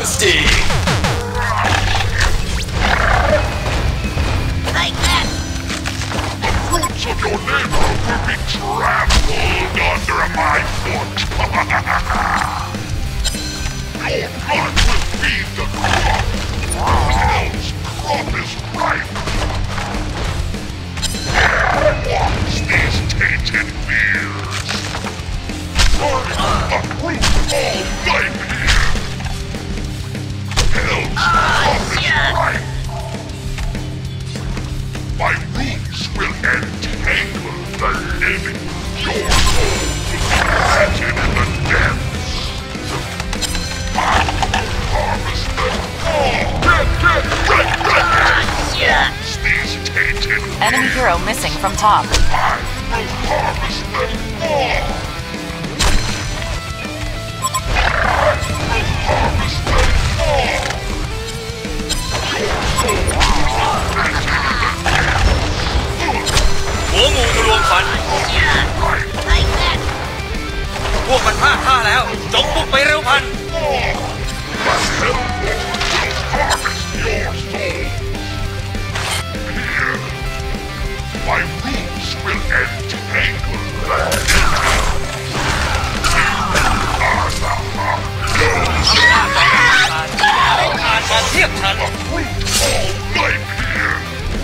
Sting! Like that! The fruits of your labor will be trampled under my foot! Your blood will feed the crop! Hell's crop is ripe! Watch these tainted beers! Uproot all life here! Hell's crop is ripe! My roots will entangle the living. Your soul will be planted in the depths. I will harvest them all. These tainted Enemy hero missing from top. I will harvest them all. I will harvest them all. Your soul will be planted in the depths. หัวงูทะลวงฟัน Like that! พวกมันพลาดท่าแล้วจงบุกไปเร็วพัน My roots will entangle the อาจมาเทียบทัน root all life here.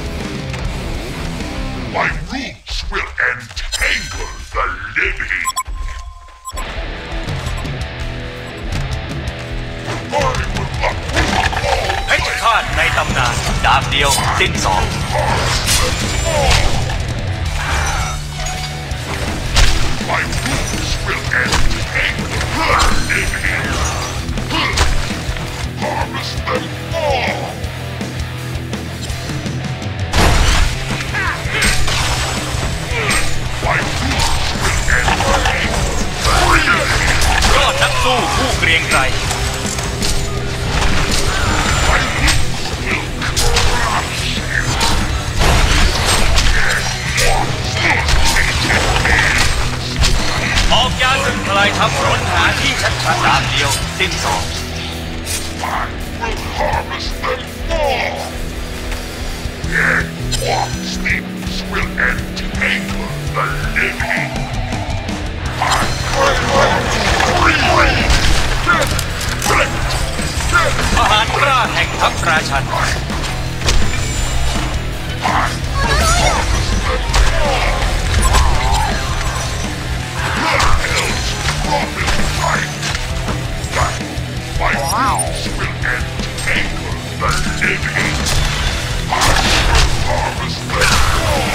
My roots will entangle the living. I will uproot all เพชรฆาตในตำนานดาบเดียวสิ้นสอง My roots will entangle the living. Harvest them all. My roots will entangle the living. ยอดนักสู้ผู้เกรียงไกร My roots will crush you. Watch these tainted beings. ออกยาศึกทลายทัพร้นหาที่ชัดชัดดาบเดียวสิ้นสอง I will harvest them all. And watch things will entangle the living. I will free. ทหารกล้าแห่งทัพราชัน I will harvest them all. Hell's crop is ripe. My roots will entangle the living. I will harvest them all.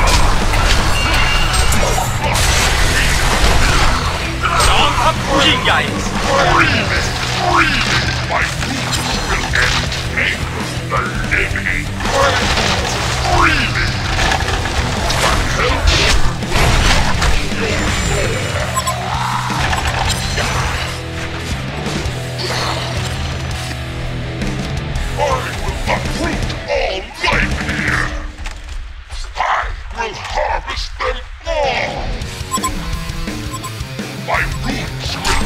จอมทัพผู้ยิ่งใหญ่ Breathing. My roots will entangle the living. Breathing. The hell's will crush your soul. I will uproot all life here. I will harvest them all. My roots will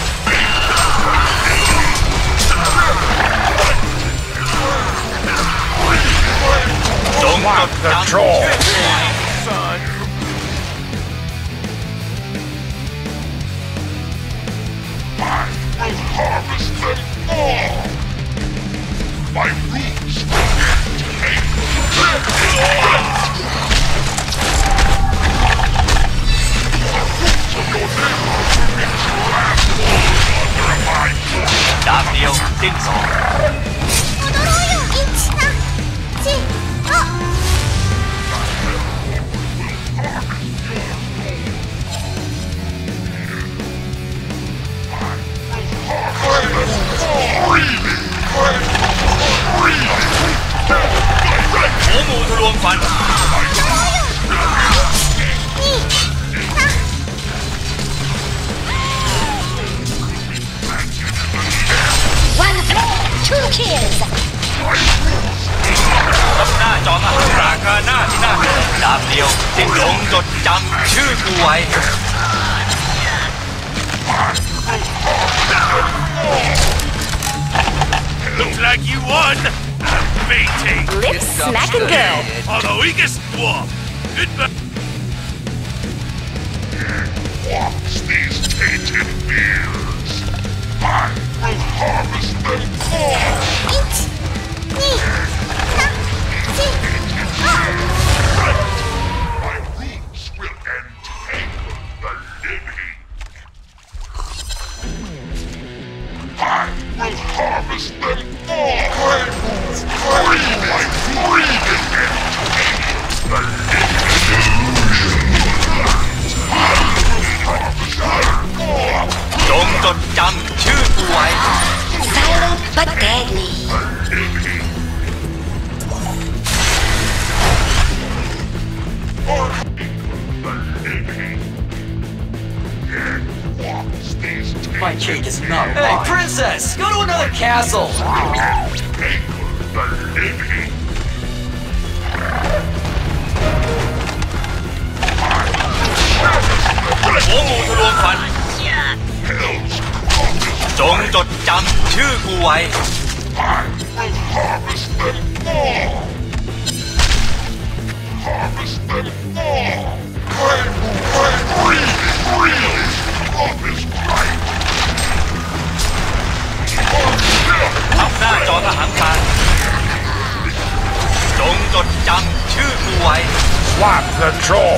entangle. จงจดจำชื่อไว้ I will harvest them all. My roots will entangle. The roots of your neighbor will be trampled under my foot. ดาบเดียวสิ้นสอง หัวงูทะลวงฟัน One blow, two kills! ทับหน้าจอมอาหารราคาหน้าที่น่าดาบเดียวสิ้นลงจดจำชื่อกูไว้ I Looks like you won. Meeting. Lips smacking good. On the weakest dwarf. Goodbye. Watch these tainted beers. I will harvest them all. My roots will entangle the living. I will harvest them all. My breathing entangle the living. จงจดจำชื่อกูไว้ Silent but deadly. My cake is not mine. Hey, princess! Go to another castle! หัวงูทะลวงฟัน จงจดจำชื่อกูไว้ ทับหน้าจอทหารพรานจงจดจำชื่อกูไว้ Swap the troll.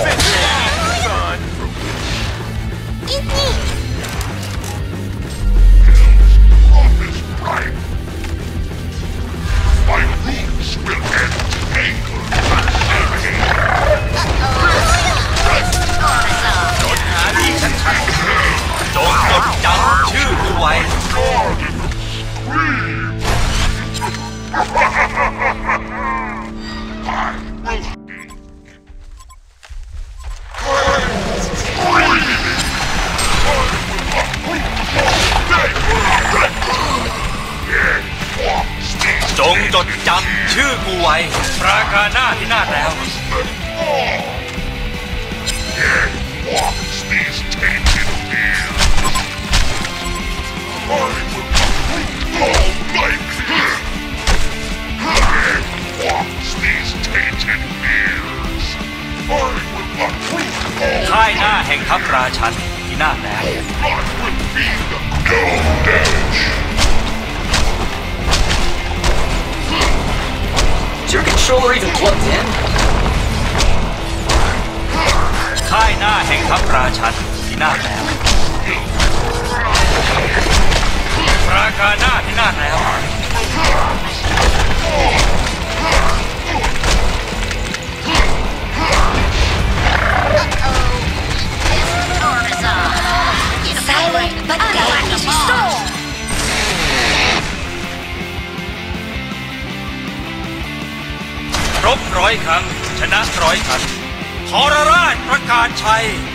My roots will entangle the living. จดหาที่ชัดๆจงจดจำชื่อกูไว้ จงจดจำชื่อกูไว้ราคาหน้าที่น่าแล้ว Watch these tainted beers. I will all like this. Watch these tainted beers. I will uproot all ค่ายหน้าแห่งทัพราชันที่น่าแล้ว blood will be the gold edge. Is your controller even plugged in? ค่ายหน้าแห่งทัพราชันที่น่าแล้วราคาหน้าที่น่าแล้ว Silent but deadly. Storm. รบ100 ครั้งชนะ100 ครั้งทรราชประกาศชัย